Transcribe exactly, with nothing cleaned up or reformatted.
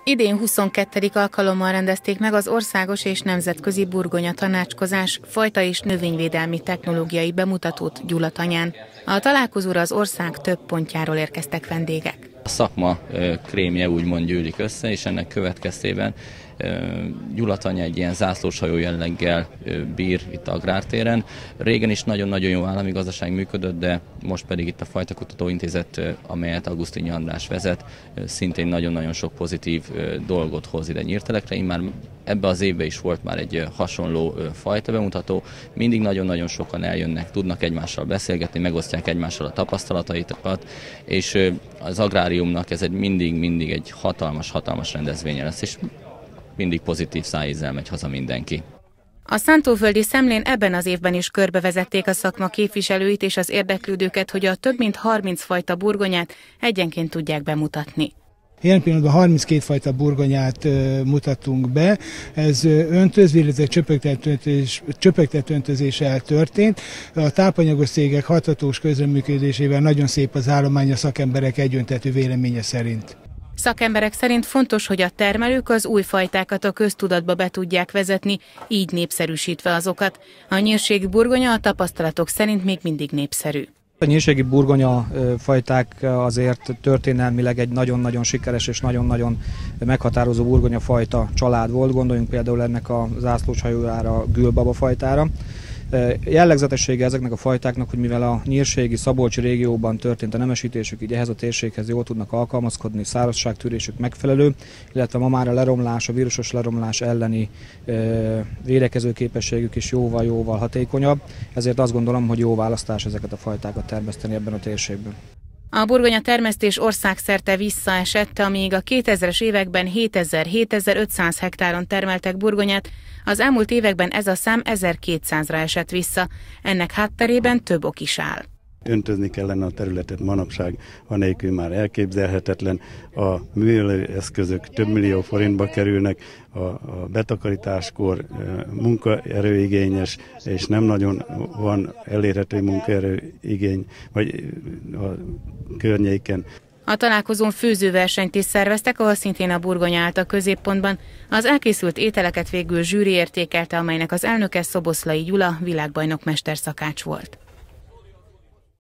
Idén huszonkettedik alkalommal rendezték meg az országos és nemzetközi burgonya tanácskozás fajta és növényvédelmi technológiai bemutatót Gyulatanyán. A találkozóra az ország több pontjáról érkeztek vendégek. A szakma krémje úgymond gyűlik össze, és ennek következtében Gyulatanya egy ilyen zászlóshajó jelleggel bír itt Agrártéren. Régen is nagyon-nagyon jó állami gazdaság működött, de most pedig itt a Fajtakutató Intézet, amelyet Augustinyi András vezet, szintén nagyon-nagyon sok pozitív dolgot hoz ide Nyírtelekre. Immár ebbe az évben is volt már egy hasonló fajta bemutató. Mindig nagyon-nagyon sokan eljönnek, tudnak egymással beszélgetni, megosztják egymással a tapasztalataitokat, és az agráriumnak ez egy mindig-mindig egy hatalmas-hatalmas rendezvénye lesz, és mindig pozitív szájízzel megy haza mindenki. A szántóföldi szemlén ebben az évben is körbevezették a szakma képviselőit és az érdeklődőket, hogy a több mint harminc fajta burgonyát egyenként tudják bemutatni. Ilyen pillanatban harminckét fajta burgonyát uh, mutatunk be. Ez uh, öntözve, illetve csöpögtetett, öntözés, csöpögtetett öntözéssel történt. A tápanyagos cégek hathatós közreműködésével nagyon szép az állomány a szakemberek egyöntetű véleménye szerint. Szakemberek szerint fontos, hogy a termelők az új fajtákat a köztudatba be tudják vezetni, így népszerűsítve azokat. A nyírségi burgonya a tapasztalatok szerint még mindig népszerű. A nyírségi burgonya fajták azért történelmileg egy nagyon-nagyon sikeres és nagyon-nagyon meghatározó burgonya fajta család volt. Gondoljunk például ennek a zászlóshajójára, gülbaba fajtára. Jellegzetessége ezeknek a fajtáknak, hogy mivel a nyírségi szabolcsi régióban történt a nemesítésük, így ehhez a térséghez jól tudnak alkalmazkodni, szárazságtűrésük megfelelő, illetve ma már a leromlás, a vírusos leromlás elleni védekező képességük is jóval-jóval hatékonyabb, ezért azt gondolom, hogy jó választás ezeket a fajtákat termeszteni ebben a térségben. A burgonya termesztés országszerte visszaesett, amíg a kétezres években hétezer-hétezer-ötszáz hektáron termeltek burgonyát, az elmúlt években ez a szám ezerkétszázra esett vissza. Ennek hátterében több ok is áll. Öntözni kellene a területet manapság, anélkül már elképzelhetetlen. A művelőeszközök több millió forintba kerülnek, a, a betakarításkor munkaerőigényes, és nem nagyon van elérhető munkaerőigény vagy a környéken. A találkozón főzőversenyt is szerveztek, ahol szintén a burgonya állt a középpontban. Az elkészült ételeket végül zsűri értékelte, amelynek az elnöke Szoboszlai Gyula világbajnok mesterszakács volt.